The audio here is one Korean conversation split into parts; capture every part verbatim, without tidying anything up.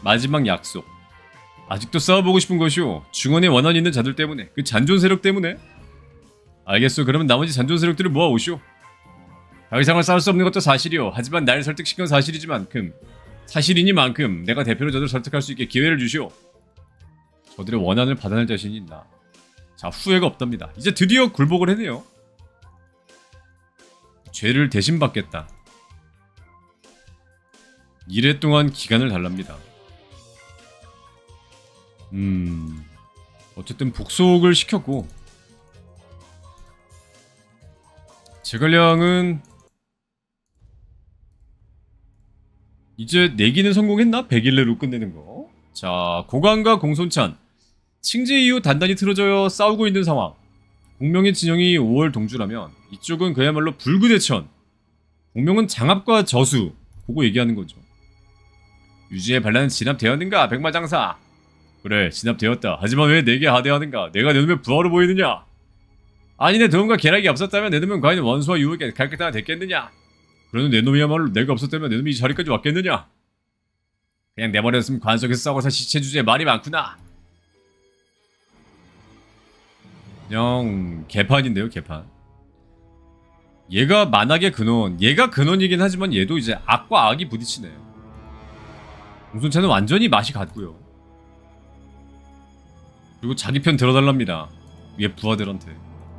마지막 약속. 아직도 싸워보고 싶은 것이오. 중원에 원한 있는 자들 때문에. 그 잔존 세력 때문에. 알겠소. 그러면 나머지 잔존 세력들을 모아오시오. 더 이상은 싸울 수 없는 것도 사실이오. 하지만 날 설득시킨 사실이지만큼 사실이니만큼 내가 대표로 저들을 설득할 수 있게 기회를 주시오. 저들의 원한을 받아낼 자신이 있나. 자, 후회가 없답니다. 이제 드디어 굴복을 했네요. 죄를 대신 받겠다. 이래 동안 기간을 달랍니다. 음... 어쨌든 복속을 시켰고 제갈량은 이제 내기는 성공했나? 백 일 내로 끝내는 거. 자, 고강과 공손찬 칭제 이후 단단히 틀어져 싸우고 있는 상황. 공명의 진영이 오월 동주라면 이쪽은 그야말로 불구대천. 공명은 장압과 저수 보고 얘기하는 거죠. 유지의 반란은 진압되었는가? 백마장사. 그래, 진압되었다. 하지만 왜 내게 하대하는가? 내가 내 놈에 부하로 보이느냐? 아니, 내 도움과 계략이 없었다면 내 놈은 과연 원수와 유혹에 갈겠다가 됐겠느냐? 그러는 내 놈이야말로 내가 없었다면 내 놈이 이 자리까지 왔겠느냐? 그냥 내버렸으면 관속에서 싸워서 시체 주제에 말이 많구나. 그냥 개판인데요, 개판. 얘가 만악의 근원. 얘가 근원이긴 하지만 얘도 이제 악과 악이 부딪히네요. 공손차는 완전히 맛이 같고요. 그리고 자기 편 들어달랍니다. 위에 부하들한테.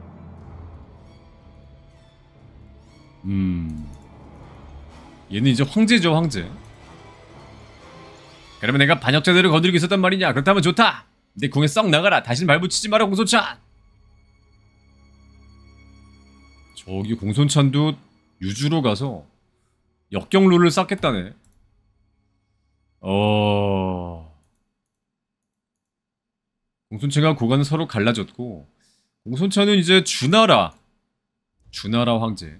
음... 얘는 이제 황제죠, 황제. 그러면 내가 반역자들을 거느리고 있었단 말이냐? 그렇다면 좋다! 내 궁에 썩 나가라! 다시는 발붙이지 마라, 공손찬! 저기 공손찬도 유주로 가서 역경룰을 쌓겠다네. 어... 공손찬과 고관은 서로 갈라졌고 공손찬은 이제 주나라 주나라 황제.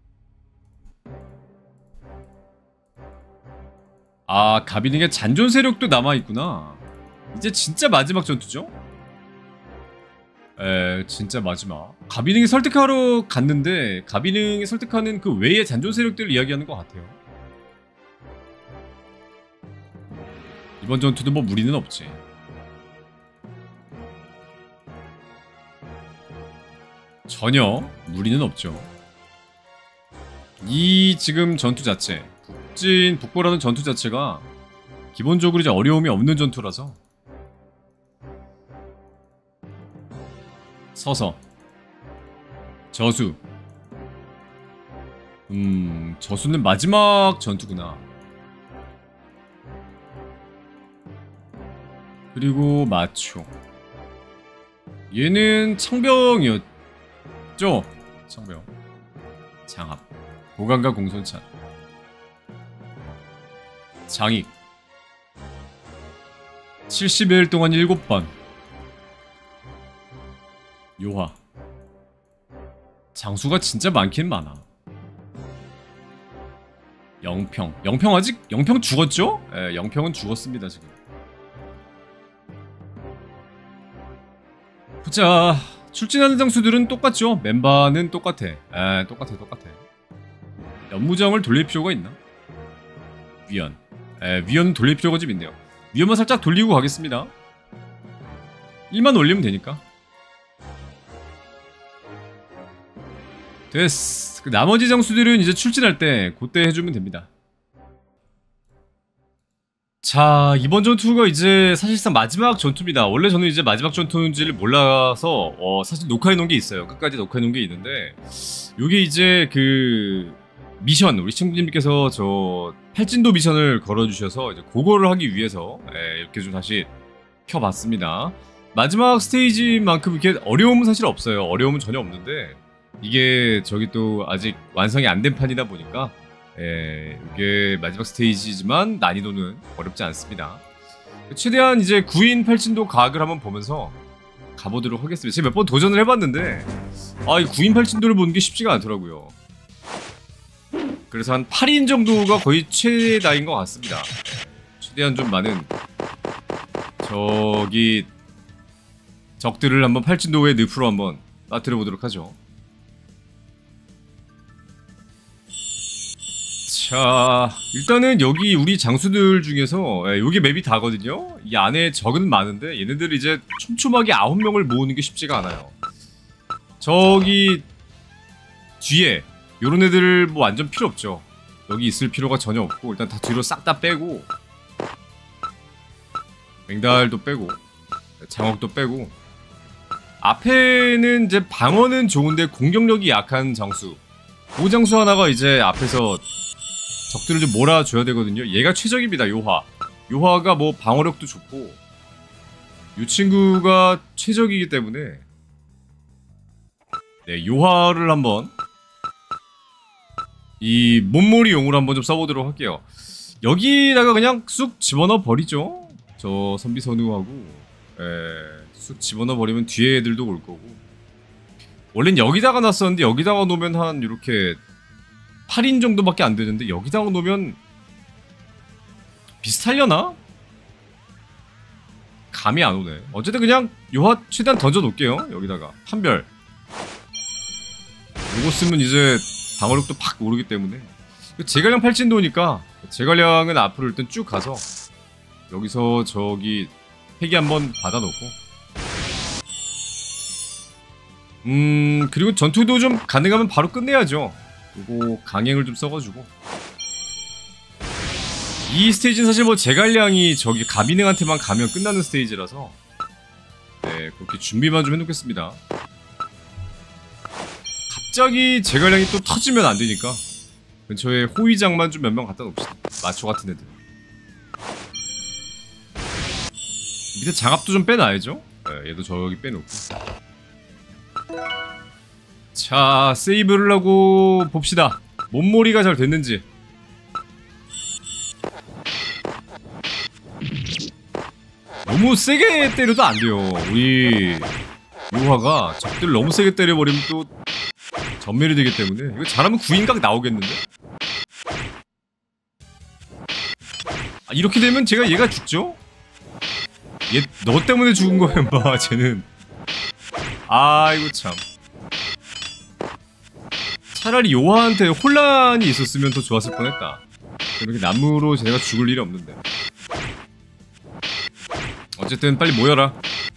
아, 가비능의 잔존 세력도 남아있구나. 이제 진짜 마지막 전투죠? 에, 진짜 마지막. 가비능이 설득하러 갔는데 가비능이 설득하는 그 외의 잔존 세력들을 이야기하는 것 같아요. 이번 전투도 뭐 무리는 없지. 전혀 무리는 없죠. 이 지금 전투 자체, 북진, 북보라는 전투 자체가 기본적으로 이제 어려움이 없는 전투라서. 서서 저수. 음... 저수는 마지막 전투구나. 그리고 마초. 얘는 창병이었죠? 창병. 장압. 고강과 공손찬. 장익. 칠십여 일 동안 일곱 번. 요화. 장수가 진짜 많긴 많아. 영평. 영평 아직? 영평 죽었죠? 예, 영평은 죽었습니다 지금. 보자. 출진하는 장수들은 똑같죠? 멤버는 똑같아. 에, 똑같아 똑같아. 연무장을 돌릴 필요가 있나? 위원. 에, 위원은 돌릴 필요가 좀 있네요. 위원만 살짝 돌리고 가겠습니다. 일만 올리면 되니까. 됐어. 그 나머지 장수들은 이제 출진할 때 그때 해주면 됩니다. 자, 이번 전투가 이제 사실상 마지막 전투입니다. 원래 저는 이제 마지막 전투인지를 몰라서 어, 사실 녹화해놓은 게 있어요. 끝까지 녹화해놓은 게 있는데 요게 이제 그 미션, 우리 친구님께서 저 팔진도 미션을 걸어주셔서 이제 그거를 하기 위해서 예, 이렇게 좀 다시 켜봤습니다. 마지막 스테이지만큼 이렇게 어려움은 사실 없어요. 어려움은 전혀 없는데 이게 저기 또 아직 완성이 안 된 판이다 보니까 예, 이게 마지막 스테이지지만 난이도는 어렵지 않습니다. 최대한 이제 구 인 팔진도 각을 한번 보면서 가보도록 하겠습니다. 제가 몇 번 도전을 해봤는데 아, 이 구 인 팔진도를 보는 게 쉽지가 않더라고요. 그래서 한 팔 인 정도가 거의 최다인 것 같습니다. 최대한 좀 많은 저기 적들을 한번 팔진도의 늪으로 한번 빠뜨려 보도록 하죠. 자, 일단은 여기 우리 장수들 중에서 예, 여기 맵이 다거든요. 이 안에 적은 많은데 얘네들 이제 촘촘하게 아홉 명을 모으는 게 쉽지가 않아요. 저기 뒤에 요런 애들 뭐 완전 필요 없죠. 여기 있을 필요가 전혀 없고 일단 다 뒤로 싹 다 빼고 맹달도 빼고 장옥도 빼고 앞에는 이제 방어는 좋은데 공격력이 약한 장수 그 장수 하나가 이제 앞에서 적들을 좀 몰아줘야 되거든요. 얘가 최적입니다. 요화 요화가 뭐 방어력도 좋고 이 친구가 최적이기 때문에 네, 요화를 한번 이 몸몰이용으로 한번 좀 써보도록 할게요. 여기다가 그냥 쑥 집어넣어 버리죠. 저 선비 선우하고 에, 쑥 집어넣어 버리면 뒤에 애들도 올 거고. 원래는 여기다가 놨었는데 여기다가 놓으면 한 이렇게 팔 인 정도밖에 안 되는데 여기다가 놓으면 비슷하려나? 감이 안 오네. 어쨌든 그냥 요화 최대한 던져 놓을게요. 여기다가 판별. 요거 쓰면 이제 방어력도 팍 오르기 때문에 제갈량 팔진도니까 제갈량은 앞으로 일단 쭉 가서 여기서 저기 폐기 한번 받아놓고 음 그리고 전투도 좀 가능하면 바로 끝내야죠. 요거 강행을 좀 써가지고 이 스테이지는 사실 뭐 제갈량이 저기 가비능한테만 가면 끝나는 스테이지라서 네 그렇게 준비만 좀 해놓겠습니다. 갑자기 제갈량이 또 터지면 안 되니까 근처에 호위장만 좀 몇 명 갖다 놓읍시다. 마초 같은 애들. 밑에 장갑도 좀 빼놔야죠. 네, 얘도 저기 빼놓고. 자, 세이브를 하고 봅시다. 몸몰이가 잘 됐는지. 너무 세게 때려도 안 돼요. 우리 요화가 적들 너무 세게 때려버리면 또 전멸이 되기 때문에 이거 잘하면 구인각 나오겠는데? 아, 이렇게 되면 제가 얘가 죽죠? 얘 너 때문에 죽은 거야 인마 쟤는. 아이고 참. 차라리 요하한테 혼란이 있었으면 더 좋았을 뻔했다. 이렇게 나무로 제가 죽을 일이 없는데. 어쨌든 빨리 모여라.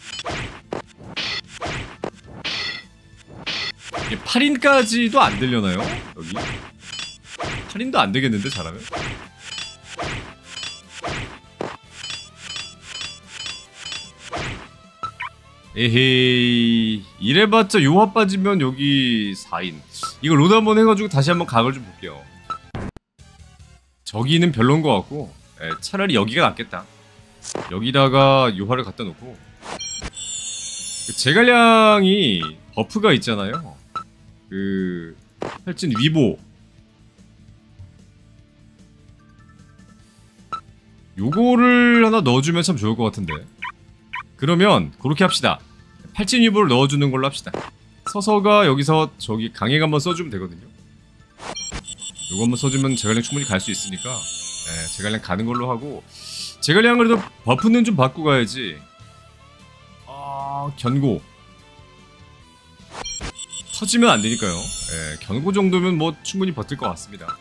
팔 인까지도 안 되려나요? 여기? 팔 인도 안 되겠는데, 잘하면? 에헤이. 이래봤자 요화 빠지면 여기 사 인. 이거 로드 한번 해가지고 다시 한번 각을 좀 볼게요. 저기는 별론 것 같고, 에, 차라리 여기가 낫겠다. 여기다가 요화를 갖다 놓고. 제갈량이 버프가 있잖아요. 그 팔진 위보 요거를 하나 넣어주면 참 좋을 것 같은데. 그러면 그렇게 합시다. 팔진 위보를 넣어주는 걸로 합시다. 서서가 여기서 저기 강행 한번 써주면 되거든요. 요거 한번 써주면 제갈량 충분히 갈 수 있으니까 네, 제갈량 가는 걸로 하고. 제갈량 그래도 버프는 좀 받고 가야지. 아... 견고 터지면 안 되니까요. 예, 견고 정도면 뭐 충분히 버틸 것 같습니다.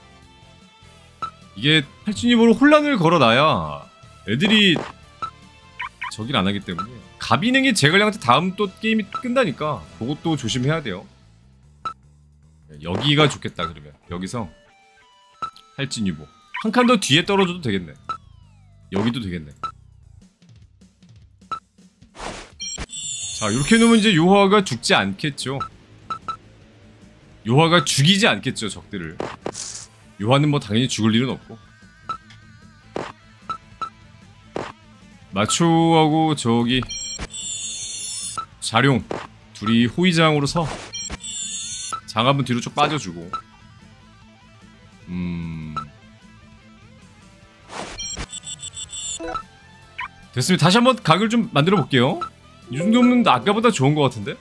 이게 팔진입으로 혼란을 걸어놔야 애들이 저길 안 하기 때문에. 가비능이 제갈량한테 다음 또 게임이 끝나니까 그것도 조심해야 돼요. 여기가 좋겠다. 그러면 여기서 팔진유보 한 칸 더 뒤에 떨어져도 되겠네. 여기도 되겠네. 자, 이렇게 놓으면 이제 요화가 죽지 않겠죠. 요화가 죽이지 않겠죠, 적들을. 요화는 뭐 당연히 죽을 일은 없고. 마초하고 저기 자룡 둘이 호위장으로 서 장갑은 뒤로 쭉 빠져주고. 음... 됐습니다. 다시 한번 각을 좀 만들어 볼게요. 이 정도면 아까보다 좋은 것 같은데?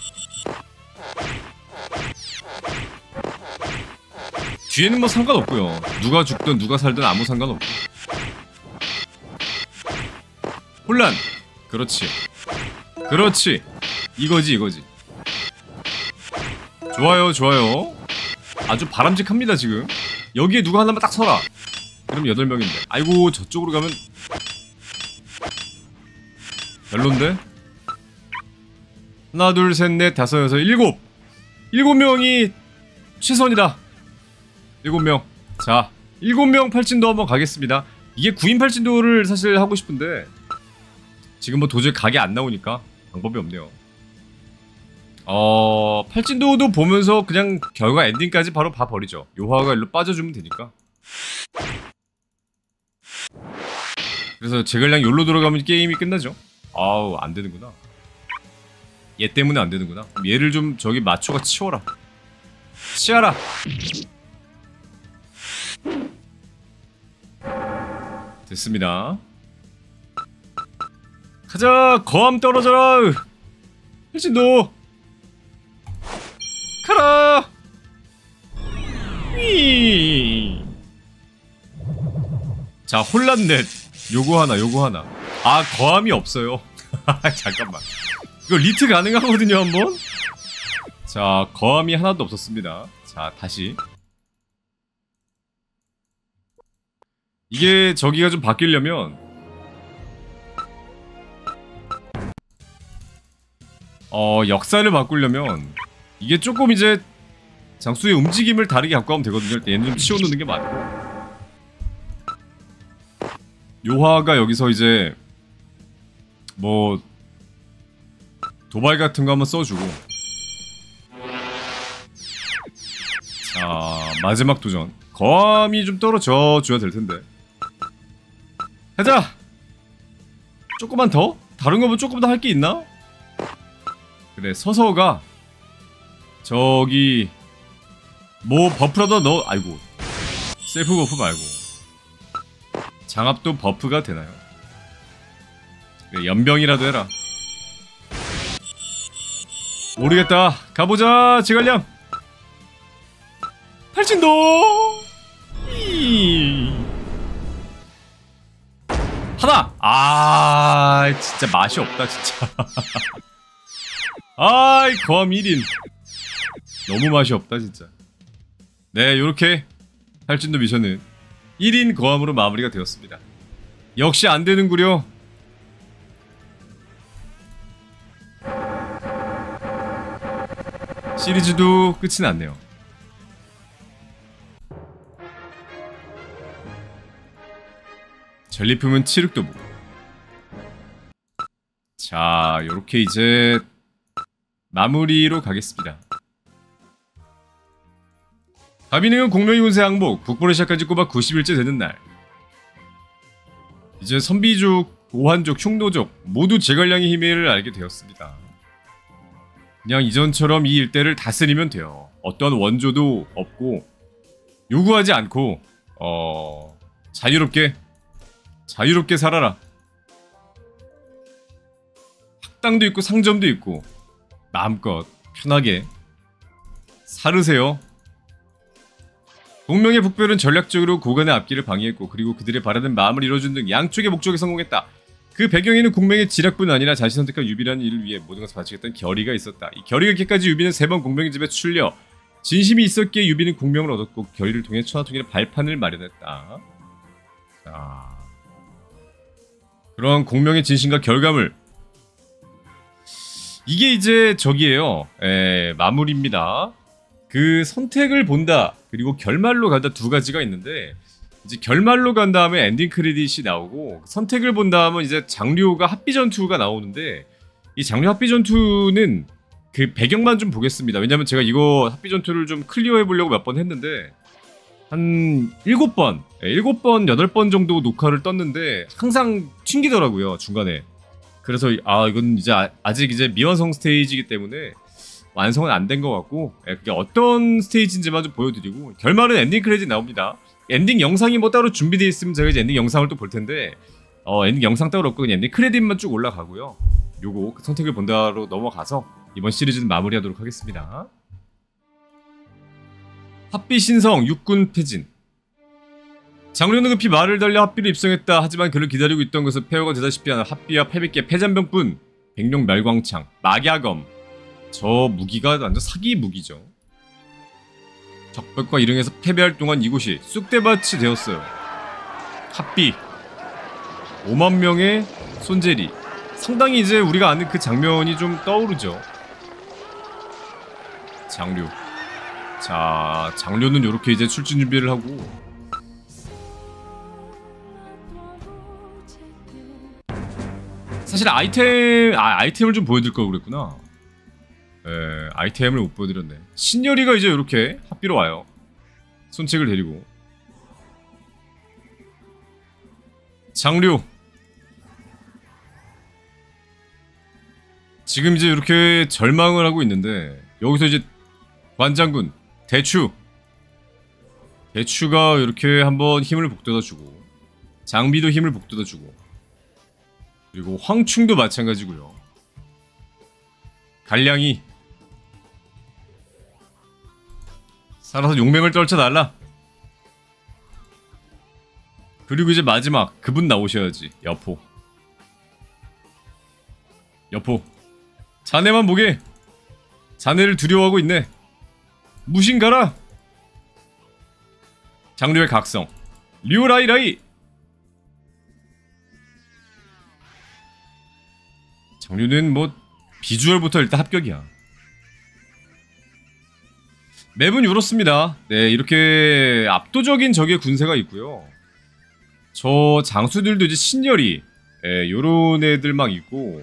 뒤에는 뭐 상관없고요. 누가 죽든 누가 살든 아무 상관없고. 혼란! 그렇지. 그렇지! 이거지 이거지. 좋아요 좋아요. 아주 바람직합니다 지금. 여기에 누가 하나만 딱 서라. 그럼 여덟 명인데. 아이고 저쪽으로 가면 별론데? 하나 둘 셋 넷 다섯 여섯 일곱 일곱 명이 최선이다. 일곱 명. 자 일곱 명 팔진도 한번 가겠습니다. 이게 구 인 팔진도를 사실 하고 싶은데 지금 뭐 도저히 각이 안 나오니까 방법이 없네요. 어... 팔진도도 보면서 그냥 결과 엔딩까지 바로 봐버리죠. 요화가 일로 빠져주면 되니까. 그래서 제갈량 요로 들어가면 게임이 끝나죠. 아우 안되는구나. 얘 때문에 안되는구나. 그럼 얘를 좀 저기 마초가 치워라. 치워라. 됐습니다. 가자. 거함 떨어져라. 팔진도 가라. 휘. 자 혼란넷 요거 하나 요거 하나. 아 거함이 없어요. 잠깐만 이거 리트 가능하거든요 한번. 자 거함이 하나도 없었습니다. 자 다시 이게 저기가 좀 바뀌려면 어 역사를 바꾸려면 이게 조금 이제 장수의 움직임을 다르게 갖고 가면 되거든요. 일단 얘는 좀 치워놓는 게 맞고 요화가 여기서 이제 뭐 도발 같은 거 한번 써주고 자 마지막 도전 거함이 좀 떨어져 줘야 될 텐데. 가자. 조금만 더? 다른 거면 조금 더 할 게 있나? 그래 서서가 저기 뭐 버프라도 넣어. 아이고 셀프 버프 말고 장압도 버프가 되나요? 그래 연병이라도 해라. 모르겠다. 가보자 제갈량. 팔진도 하나. 아 진짜 맛이 없다 진짜. 아이 거함 일 인 너무 맛이 없다 진짜. 네 요렇게 팔진도 미션은 일 인 거함으로 마무리가 되었습니다. 역시 안되는구려. 시리즈도 끝이 났네요. 전리품은 칠흑도부. 자 요렇게 이제 마무리로 가겠습니다. 가비능은 공명의 운세 항복. 국보를 시작한 지 꼬박 구십 일째 되는 날. 이제 선비족, 오한족, 흉노족 모두 제갈량의 힘을 알게 되었습니다. 그냥 이전처럼 이 일대를 다스리면 돼요. 어떤 원조도 없고 요구하지 않고 어... 자유롭게 자유롭게 살아라. 학당도 있고 상점도 있고 마음껏 편하게 살으세요. 동명의 북별은 전략적으로 고관의 앞길을 방해했고 그리고 그들의 바라는 마음을 이뤄준 등 양쪽의 목적에 성공했다. 그 배경에는 공명의 지략뿐 아니라 자신이 선택한 유비라는 일을 위해 모든 것을 바치겠다는 결의가 있었다. 이 결의가 있기까지 유비는 세 번 공명의 집에 출려 진심이 있었기에 유비는 공명을 얻었고 결의를 통해 천하통일의 발판을 마련했다. 자, 그런 공명의 진심과 결과물 이게 이제 저기에요. 에, 마무리입니다. 그 선택을 본다 그리고 결말로 간다 두 가지가 있는데 이제 결말로 간 다음에 엔딩 크레딧이 나오고 선택을 본 다음은 이제 장류가 합비 전투가 나오는데 이 장류 합비 전투는 그 배경만 좀 보겠습니다. 왜냐면 제가 이거 합비 전투를 좀 클리어해 보려고 몇 번 했는데 한 일곱 번, 일곱 번, 여덟 번 정도 녹화를 떴는데 항상 튕기더라고요 중간에. 그래서 아 이건 이제 아, 아직 이제 미완성 스테이지이기 때문에 완성은 안 된 것 같고 그게 어떤 스테이지인지만 좀 보여드리고 결말은 엔딩 크레딧 나옵니다. 엔딩 영상이 뭐 따로 준비되어 있으면 제가 이제 엔딩 영상을 또 볼 텐데 어 엔딩 영상 따로 없고 그냥 엔딩 크레딧만 쭉 올라가고요. 요거 선택을 본다로 넘어가서 이번 시리즈는 마무리하도록 하겠습니다. 합비 신성 육군 패진. 장류는 급히 말을 달려 합비를 입성했다. 하지만 그를 기다리고 있던 것은 폐허가 되다시피 하는 합비와 패백개 패잔병뿐. 백룡 멸광창, 막야검. 저 무기가 완전 사기 무기죠. 적벽과 일행에서 패배할 동안 이곳이 쑥대밭이 되었어요. 합비 오만 명의 손재리. 상당히 이제 우리가 아는 그 장면이 좀 떠오르죠. 장류. 자, 장류는 요렇게 이제 출진 준비를 하고, 사실 아이템, 아, 아이템을 좀 보여드릴 걸 그랬구나. 예, 아이템을 못 보여드렸네. 신열이가 이제 요렇게 합비로 와요. 손책을 데리고. 장류. 지금 이제 이렇게 절망을 하고 있는데, 여기서 이제 관장군 대추 대추가 이렇게 한번 힘을 북돋아주고, 장비도 힘을 북돋아주고, 그리고 황충도 마찬가지고요. 갈량이 살아서 용맹을 떨쳐달라. 그리고 이제 마지막 그분 나오셔야지. 여포. 여포. 자네만 보게. 자네를 두려워하고 있네. 무신가라. 장류의 각성. 류라이라이. 장류는 뭐 비주얼부터 일단 합격이야. 맵은 이렇습니다. 네, 이렇게 압도적인 적의 군세가 있고요. 저 장수들도 이제 신열이, 예, 요런 애들 막 있고,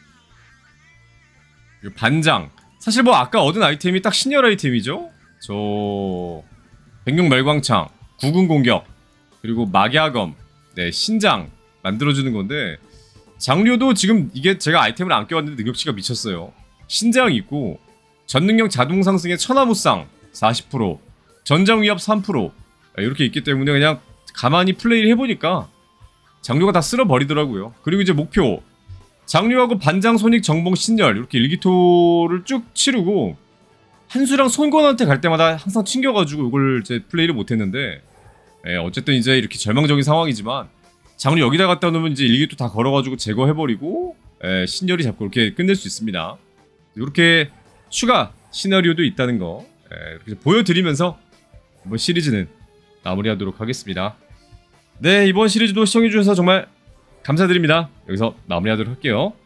반장. 사실 뭐 아까 얻은 아이템이 딱 신열 아이템이죠? 저 백룡 멸광창, 구근 공격, 그리고 막야검, 네, 신장 만들어주는 건데, 장류도 지금 이게 제가 아이템을 안 껴왔는데 능력치가 미쳤어요. 신장 있고, 전능력 자동 상승의 천하무쌍 사십 퍼센트, 전장 위압 삼 퍼센트, 이렇게 있기 때문에 그냥 가만히 플레이를 해보니까 장류가 다 쓸어버리더라고요. 그리고 이제 목표, 장류하고 반장, 손익, 정봉, 신열 이렇게 일기토를 쭉 치르고, 한수랑 손권한테 갈 때마다 항상 튕겨가지고 이걸 이제 플레이를 못했는데, 예, 어쨌든 이제 이렇게 절망적인 상황이지만 장류 여기다 갖다 놓으면 이제 일기토 다 걸어가지고 제거해버리고, 예, 신열이 잡고 이렇게 끝낼 수 있습니다. 이렇게 추가 시나리오도 있다는 거, 예, 이렇게 보여드리면서 이번 시리즈는 마무리하도록 하겠습니다. 네, 이번 시리즈도 시청해주셔서 정말 감사드립니다. 여기서 마무리하도록 할게요.